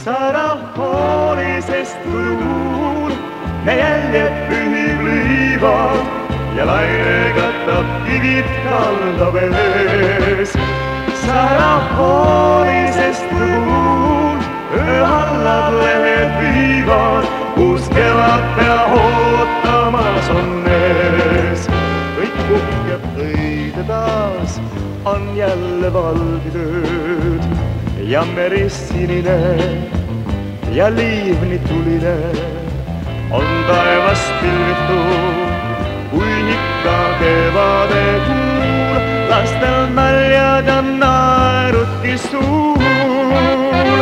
Sara hoolisest tuul me jäljed pühib liivad ja laine katab kivid kalda vees. Sara hoolisest tuul ööhallad lehed viivad, kus kevad pea ootamas on ees. Kõik puhkeb õide taas, on jälle valgid ööd ja meri sinine ja liivni tuline. On taevas pilvitu, kui ikka kevade kuul, lastel naljad ja naerudki suul.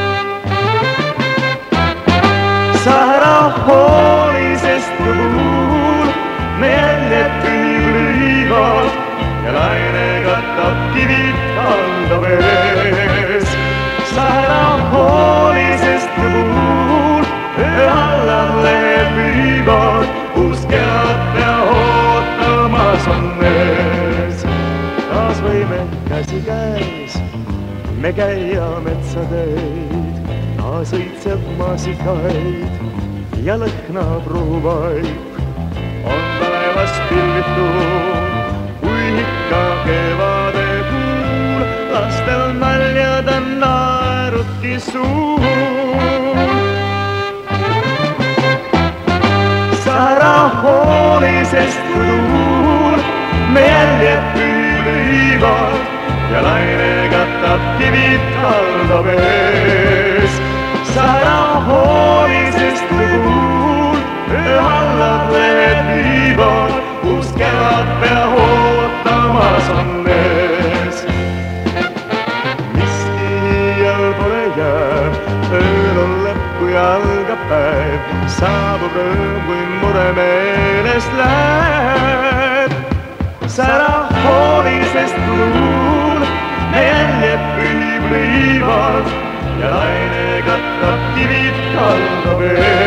Sara hoolisest tuul me jäljed pühib liivad ja laine katab kivid kalda vees. Sara hoolisest tuul ööhallad lehed viivad, kus kevad pea ootamas on ees. Taas võime käsikäes me käia metsateid, taas õitseb maasikaid ja lõhnab ruuvaip. On taevas pilvitu, kui ikka kevade kuul, lastel naljad ja naerudki suul. Sara hoolisest tuul me jäljed pühib liivad ja laine katab kivid kalda vees. Sara hoolisest tuul ööhallad lehed viivad, kus kevad pea ootamas on ees. Miski iial pole jääb, ööl on lõppu ja algab päev, saabub rõõm, kui mure meelest läheb. Sara hoolisest tuul me jäljed pühib liivad ja laine katab kivid kalda vees.